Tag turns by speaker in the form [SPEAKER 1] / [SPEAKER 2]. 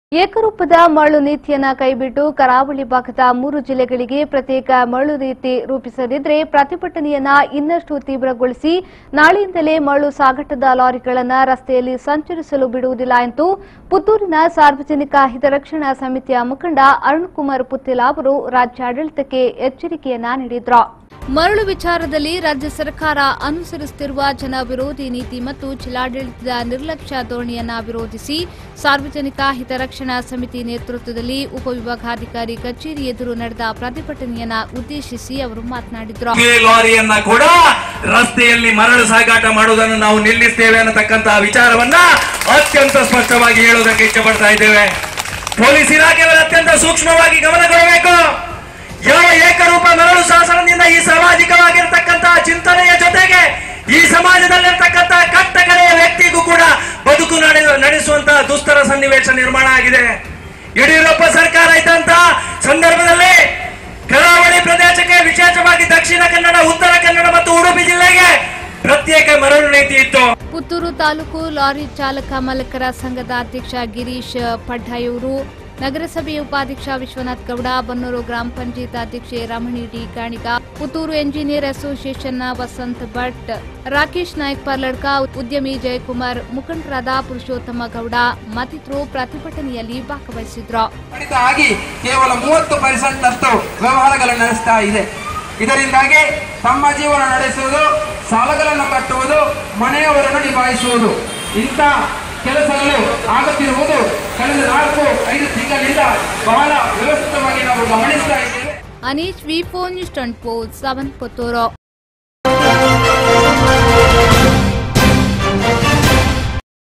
[SPEAKER 1] ಏಕರೂಪದ ಮರಳು ನೀತಿಯನ್ನ ಕೈಬಿಟ್ಟು ಕರಾವಳಿ ಭಾಗದ 3 ಜಿಲ್ಲೆಗಳಿಗೆ ಪ್ರತ್ಯೇಕ ಮರಳು ನೀತಿ ರೂಪಿಸದಿದ್ದರೆ ಪ್ರತಿಭಟನೆಯನ್ನ ಇನ್ನಷ್ಟು ತೀವ್ರಗೊಳಿಸಿ ನಾಳೆಯಿಂದಲೇ ಮರಳು ಸಾಗಾಟದ ಲಾರಿಗಳನ್ನು ರಸ್ತೆಯಲ್ಲಿ ಸಂಚರಿಸಲು ಬಿಡುವುದಿಲ್ಲ ಎಂದು ಪುತ್ತೂರಿನ ಸಾರ್ವಜನಿಕ ಹಿತರಕ್ಷಣಾ ಸಮಿತಿಯ ಮುಖಂಡ ಅರುಣಕುಮಾರ್ ಪುತ್ತಿಲ ಅವರು ರಾಜ್ಯಾಡಳಿತಕ್ಕೆ ಎಚ್ಚರಿಕೆಯನ್ನ ನೀಡಿದರು. ಮರಳು ವಿಚಾರದಲ್ಲಿ ರಾಜ್ಯ ಸರ್ಕಾರ ಅನುಸರಿಸುತ್ತಿರುವ ಜನ ವಿರೋಧಿ ನೀತಿ ಮತ್ತು ಜಿಲ್ಲಾಡಳಿತದ ನಿರ್ಲಕ್ಷ್ಯ ಧೋರಣೆಯನ್ನ ವಿರೋಧಿಸಿ ಸಾರ್ವಜನಿಕ ಹಿತರಕ್ಷಣಾ ಸಮಿತಿ ನೇತೃತ್ವದಲ್ಲಿ ಉಪವಿಭಾಗಾಧಿಕಾರಿ ಕಚೇರಿ ಎದುರು ನಡೆದ ಪ್ರತಿಭಟನೆಯನ್ನ ಉದ್ದೇಶಿಸಿ ಅವರು ಮಾತನಾಡಿದರು.
[SPEAKER 2] ಲಾರಿಯನ್ನ ಕೂಡ ರಸ್ತೆಯಲ್ಲಿ ಮರಳು ಸಾಗಾಟ ಮಾಡುವುದನ್ನು ನಾವು ನಿಲ್ಲಿಸುತ್ತೇವೆ ಅನ್ನತಕ್ಕಂತಹ ವಿಚಾರವನ್ನ ಅತ್ಯಂತ ಸ್ಪಷ್ಟವಾಗಿ ಹೇಳುವುದಕ್ಕೆ ಇಷ್ಟಪಡ್ತಾ ಇದ್ದೇವೆ. ಪೊಲೀಸ್ ಇಲಾಖೆಗಳು ಅತ್ಯಂತ ಸೂಕ್ಷ್ಮವಾಗಿ ಗಮನ ಕೊಡಬೇಕು. ಯಾವ ಏಕರೂಪ ಮರಳು ಶಾಸನದಿಂದ ಈ ಸಾಮಾಜಿಕವಾಗಿರತಕ್ಕಂತಹ ಚಿಂತನೆಯ ಜೊತೆಗೆ ಈ ಸಮಾಜದಲ್ಲಿರ್ತಕ್ಕಂತಹ ಕಟ್ಟಕಡೆಯ ವ್ಯಕ್ತಿಗೂ ಕೂಡ ಬದುಕು ನಡೆಸುವಂತಹ ದುಸ್ತರ ಸನ್ನಿವೇಶ ನಿರ್ಮಾಣ ಆಗಿದೆ. ಯಡಿಯೂರಪ್ಪ ಸರ್ಕಾರ ಇದ್ದಂತಹ ಸಂದರ್ಭದಲ್ಲಿ ಕರಾವಳಿ ಪ್ರದೇಶಕ್ಕೆ ವಿಶೇಷವಾಗಿ ದಕ್ಷಿಣ ಕನ್ನಡ, ಉತ್ತರ ಕನ್ನಡ ಮತ್ತು ಉಡುಪಿ ಜಿಲ್ಲೆಗೆ ಪ್ರತ್ಯೇಕ ಮರಳು ನೀತಿ ಇತ್ತು.
[SPEAKER 1] ಪುತ್ತೂರು ತಾಲೂಕು ಲಾರಿ ಚಾಲಕ ಮಾಲಕರ ಸಂಘದ ಅಧ್ಯಕ್ಷ ಗಿರೀಶ್ ಪಡ್ಡಾಯವರು, ನಗರಸಭೆಯ ಉಪಾಧ್ಯಕ್ಷ ವಿಶ್ವನಾಥ್ ಗೌಡ, ಬನ್ನೂರು ಗ್ರಾಮ ಪಂಚಾಯತ್ ಅಧ್ಯಕ್ಷೆ ರಮಣಿ ಡಿ ಕಾಣಿಗ, ಪುತ್ತೂರು ಎಂಜಿನಿಯರ್ ಅಸೋಸಿಯೇಷನ್ನ ವಸಂತ್ ಭಟ್, ರಾಕೇಶ್ ನಾಯ್ಕ್ ಪರ್ಲಡ್ಕ, ಉದ್ಯಮಿ ಜಯಕುಮಾರ್, ಮುಖಂಡರಾದ ಪುರುಷೋತ್ತಮ ಗೌಡ ಮತ್ತಿತರರು ಪ್ರತಿಭಟನೆಯಲ್ಲಿ ಭಾಗವಹಿಸಿದ್ರು.
[SPEAKER 3] ಕೇವಲ 30% ವ್ಯವಹಾರಗಳನ್ನು ನಡೆಸ್ತಾ ಇದೆ. ಇದರಿಂದಾಗಿ ತಮ್ಮ ಜೀವನ ನಡೆಸುವುದು, ಸಾಲಗಳನ್ನು ಕಟ್ಟುವುದು, ಮನೆಯವರನ್ನು ನಿಭಾಯಿಸುವುದು ಇಂಥ ಕೆಲಸಗಳು ಆಗುತ್ತಿರುವುದು ಕಳೆದ 4-5 ತಿಂಗಳಿಂದ ಬಹಳ ವ್ಯವಸ್ಥಿತವಾಗಿ ನಾವು ಗಮನಿಸ್ತಾ ಇದ್ದೇವೆ.
[SPEAKER 1] ಅನೀಶ್ ವಿ4 ನ್ಯೂಸ್ 24 7 ಪುತ್ತೂರು.